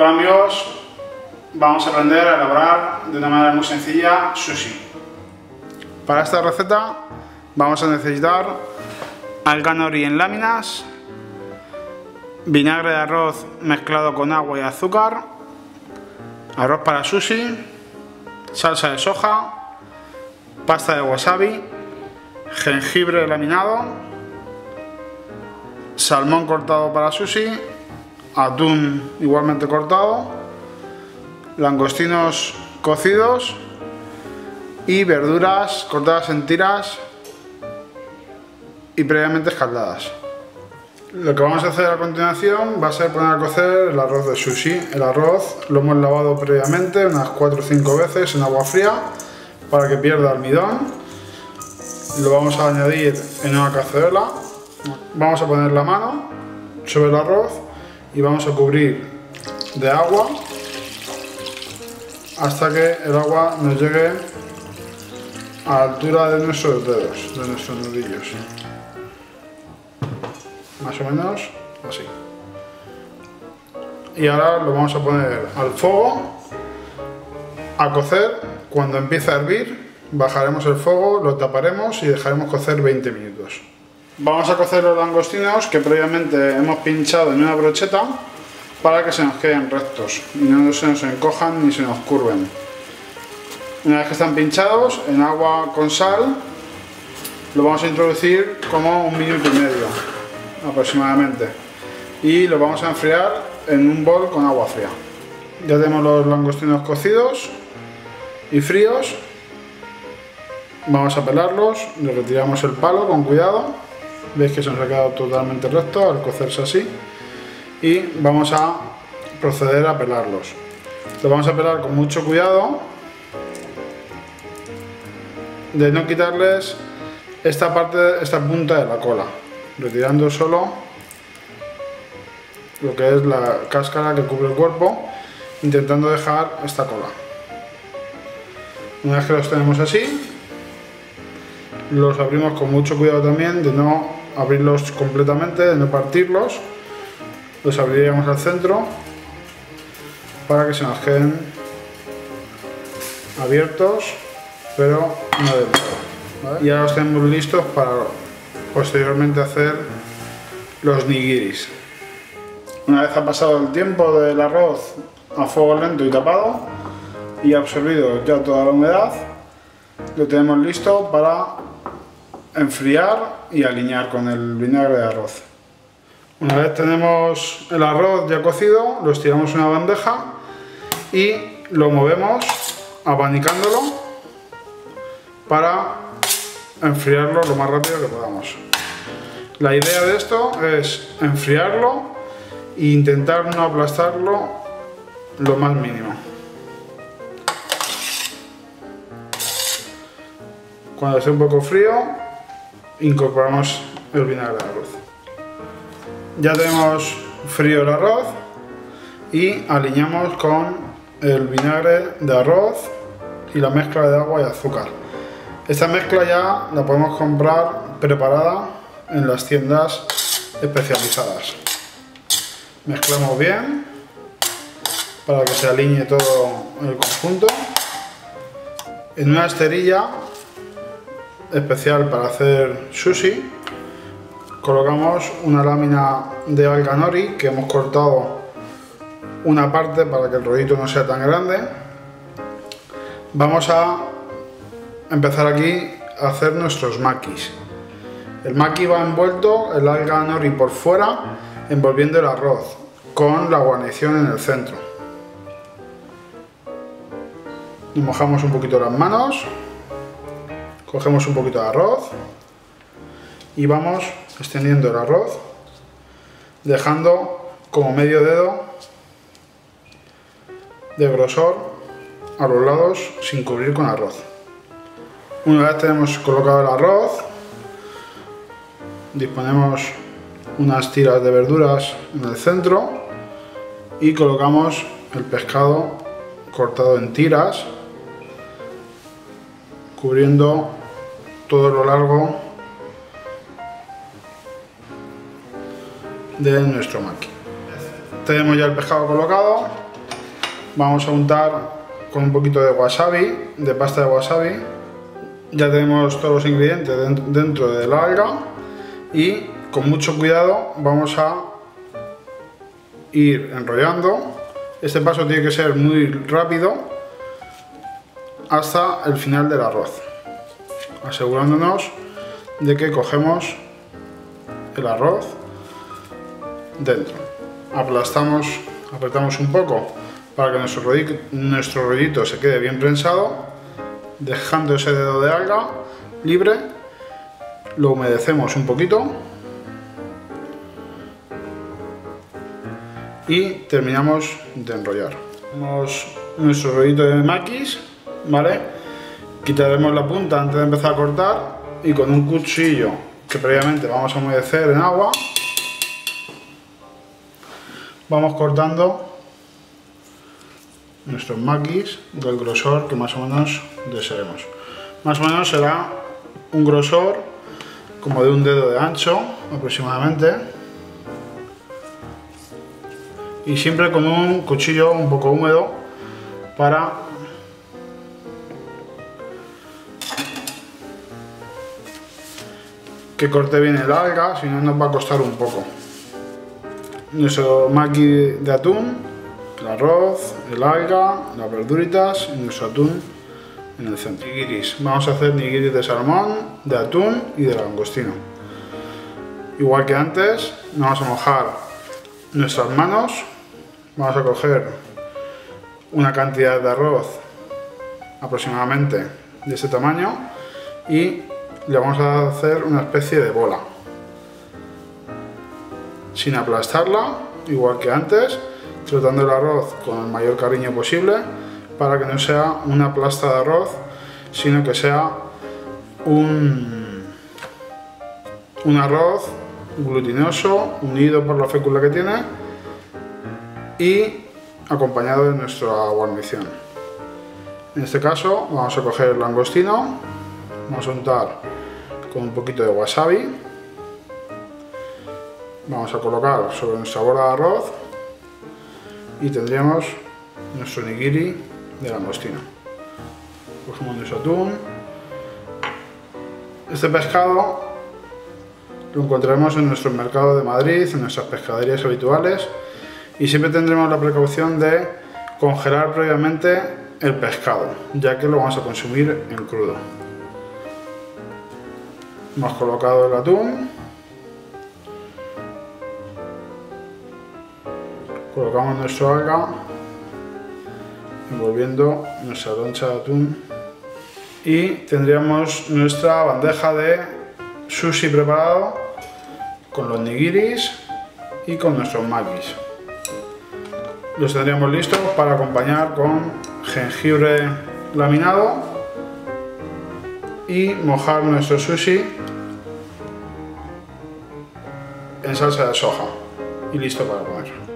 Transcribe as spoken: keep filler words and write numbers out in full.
Hola amigos, vamos a aprender a elaborar de una manera muy sencilla sushi. Para esta receta vamos a necesitar alga nori en láminas, vinagre de arroz mezclado con agua y azúcar, arroz para sushi, salsa de soja, pasta de wasabi, jengibre laminado, salmón cortado para sushi, atún igualmente cortado, langostinos cocidos y verduras cortadas en tiras y previamente escaldadas. Lo que vamos a hacer a continuación va a ser poner a cocer el arroz de sushi. El arroz lo hemos lavado previamente unas cuatro o cinco veces en agua fría para que pierda almidón. Lo vamos a añadir en una cacerola. Vamos a poner la mano sobre el arroz y vamos a cubrir de agua hasta que el agua nos llegue a la altura de nuestros dedos, de nuestros nudillos. Más o menos así. Y ahora lo vamos a poner al fuego a cocer. Cuando empiece a hervir, bajaremos el fuego, lo taparemos y dejaremos cocer veinte minutos. Vamos a cocer los langostinos que previamente hemos pinchado en una brocheta para que se nos queden rectos y no se nos encojan ni se nos curven. Una vez que están pinchados, en agua con sal lo vamos a introducir como un minuto y medio aproximadamente y lo vamos a enfriar en un bol con agua fría. Ya tenemos los langostinos cocidos y fríos. Vamos a pelarlos, le retiramos el palo con cuidado. Veis que se nos ha quedado totalmente recto al cocerse así y vamos a proceder a pelarlos. Lo vamos a pelar con mucho cuidado de no quitarles esta parte, esta punta de la cola, retirando solo lo que es la cáscara que cubre el cuerpo, intentando dejar esta cola. Una vez que los tenemos así, los abrimos con mucho cuidado también de no abrirlos completamente, de no partirlos. Los abriríamos al centro para que se nos queden abiertos, pero no del todo, ¿vale? Y ahora los tenemos listos para posteriormente hacer los nigiris. Una vez ha pasado el tiempo del arroz a fuego lento y tapado y absorbido ya toda la humedad, lo tenemos listo para enfriar y aliñar con el vinagre de arroz. Una vez tenemos el arroz ya cocido, lo estiramos en una bandeja y lo movemos abanicándolo para enfriarlo lo más rápido que podamos. La idea de esto es enfriarlo e intentar no aplastarlo lo más mínimo. Cuando esté un poco frío, incorporamos el vinagre de arroz. Ya tenemos frío el arroz y aliñamos con el vinagre de arroz y la mezcla de agua y azúcar. Esta mezcla ya la podemos comprar preparada en las tiendas especializadas. Mezclamos bien para que se alinee todo el conjunto. En una esterilla especial para hacer sushi colocamos una lámina de alga nori que hemos cortado una parte para que el rollito no sea tan grande. Vamos a empezar aquí a hacer nuestros makis. El maki va envuelto, el alga nori por fuera, envolviendo el arroz con la guarnición en el centro. Nos mojamos un poquito las manos. Cogemos un poquito de arroz y vamos extendiendo el arroz, dejando como medio dedo de grosor a los lados sin cubrir con arroz. Una vez tenemos colocado el arroz, disponemos unas tiras de verduras en el centro y colocamos el pescado cortado en tiras, cubriendo todo lo largo de nuestro maki. Tenemos ya el pescado colocado vamos a untar con un poquito de wasabi, de pasta de wasabi. Ya tenemos todos los ingredientes dentro de la alga y con mucho cuidado vamos a ir enrollando. Este paso tiene que ser muy rápido hasta el final del arroz, asegurándonos de que cogemos el arroz dentro. Aplastamos, apretamos un poco para que nuestro rollito, nuestro rollito se quede bien prensado, dejando ese dedo de alga libre. Lo humedecemos un poquito y terminamos de enrollar. Tenemos nuestro rollito de maquis, ¿vale? Quitaremos la punta antes de empezar a cortar y con un cuchillo que previamente vamos a humedecer en agua, vamos cortando nuestros maquis del grosor que más o menos deseemos. Más o menos será un grosor como de un dedo de ancho aproximadamente, y siempre con un cuchillo un poco húmedo para que corte bien el alga, si no nos va a costar un poco. Nuestro maqui de atún, el arroz, el alga, las verduritas y nuestro atún en el centro. Nigiris. Vamos a hacer nigiris de salmón, de atún y de langostino. Igual que antes, vamos a mojar nuestras manos. Vamos a coger una cantidad de arroz aproximadamente de este tamaño y le vamos a hacer una especie de bola, sin aplastarla, igual que antes, tratando el arroz con el mayor cariño posible para que no sea una plasta de arroz, sino que sea un, un arroz glutinoso, unido por la fécula que tiene y acompañado de nuestra guarnición. En este caso vamos a coger el langostino, vamos a untar con un poquito de wasabi, vamos a colocar sobre nuestra bola de arroz y tendríamos nuestro nigiri de langostino. Cogemos nuestro atún. Este pescado lo encontraremos en nuestro mercado de Madrid, en nuestras pescaderías habituales, y siempre tendremos la precaución de congelar previamente el pescado, ya que lo vamos a consumir en crudo. Hemos colocado el atún, colocamos nuestro alga, envolviendo nuestra loncha de atún, y tendríamos nuestra bandeja de sushi preparado con los nigiris y con nuestros makis. Los tendríamos listos para acompañar con jengibre laminado y mojar nuestro sushi en salsa de soja y listo para comer.